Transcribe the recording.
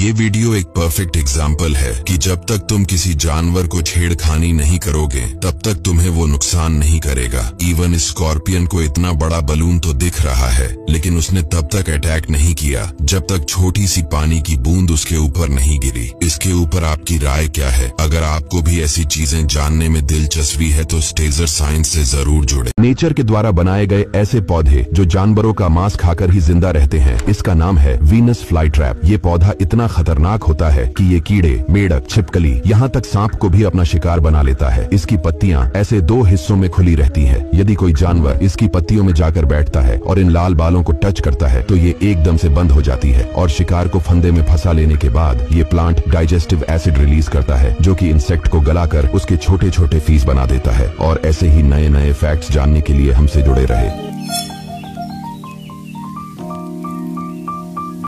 ये वीडियो एक perfect example है कि जब तक तुम किसी जानवर को छेड़खानी नहीं करोगे तब तक तुम्हें वो नुकसान नहीं करेगा। इवन स्कॉर्पियन को इतना बड़ा बलून तो दिख रहा है, लेकिन उसने तब तक अटैक नहीं किया जब तक छोटी सी पानी की बूंद उसके ऊपर नहीं गिरी। इसके ऊपर आपकी राय क्या है? अगर आपको भी ऐसी चीजें जानने में दिलचस्पी है तो स्टेजर साइंस से जरूर जुड़े। नेचर के द्वारा बनाए गए ऐसे पौधे जो जानवरों का मांस खाकर ही जिंदा रहते हैं, इसका नाम है वीनस फ्लाई ट्रैप। ये पौधा इतना खतरनाक होता है कि ये कीड़े, मेढक, छिपकली, यहाँ तक सांप को भी अपना शिकार बना लेता है। इसकी पत्तियां ऐसे दो हिस्सों में खुली रहती हैं। यदि कोई जानवर इसकी पत्तियों में जाकर बैठता है और इन लाल बालों को टच करता है तो ये एकदम से बंद हो जाती है और शिकार को फंदे में फंसा लेने के बाद ये प्लांट डाइजेस्टिव एसिड रिलीज करता है, जो कि इंसेक्ट को गलाकर उसके छोटे छोटे पीस बना देता है। और ऐसे ही नए नए फैक्ट्स जानने के लिए हमसे जुड़े रहे।